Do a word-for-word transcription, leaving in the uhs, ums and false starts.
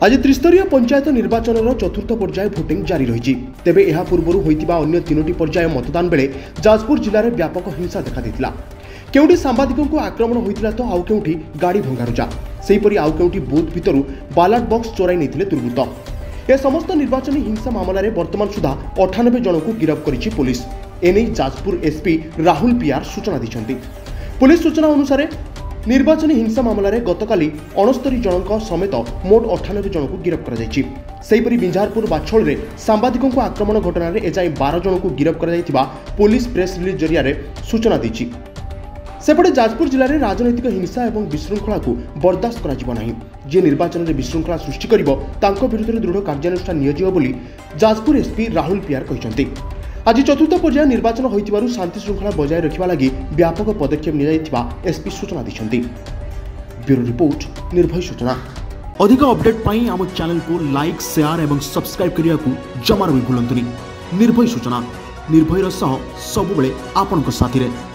आज त्रिस्तरीय पंचायत निर्वाचन चतुर्थ पर्याय भोटिंग जारी रही। तेबे यह पूर्व होइतिबा अन्य तीनोटी पर्याय मतदान बेले जाजपुर जिले में व्यापक हिंसा देखा देथिला। केउटी सांबादिकों को आक्रमण होइतिला तो आउ केउटी गाड़ी भंगारुजा, सेहीपरि आउ केउटी बूथ भितरु बालट बॉक्स चोराई नेथिले दुर्बृत्त। ए समस्त निर्वाचन हिंसा मामलें वर्तमान सुधा अठानबे जन को गिरफ्त करिछि पुलिस। एने जाजपुर एसपी राहुल पियार सूचना दी। पुलिस सूचना अनुसार निर्वाचन हिंसा मामलें गतकाली अणस्तरी जनों समेत मोट अठानबे जन को गिरफ्त कर बिंझारपुर बाछोल में सांबादिकों को आक्रमण घटना एजाए बारह जन को गिरफ्त कर पुलिस प्रेस रिलीज जरिया सूचना दी। सेपटे जाजपुर जिले में राजनैतिक हिंसा और विशृंखला को बर्दाश्त कर जी निर्वाचन में विशृंखला सृष्टि कर विरुद्ध दृढ़ कार्यानुष्ठान नियोजित बोली जाजपुर एसपी राहुल पियार कहते। आज चतुर्थ पर्याय निर्वाचन होइतिबारु शांति श्रृंखला बजाय रखिबा लागि व्यापक पदक्षेप नियाइथिबा एसपी सूचना दिछन्ति। ब्यूरो रिपोर्ट निर्भय सूचना। अधिक अपडेट पाई आम चैनल को लाइक शेयर एवं सब्सक्राइब करिया को जमार भी भूलंतुनी। निर्भय सूचना निर्भयर सह सबुबले आपनक साथी रे।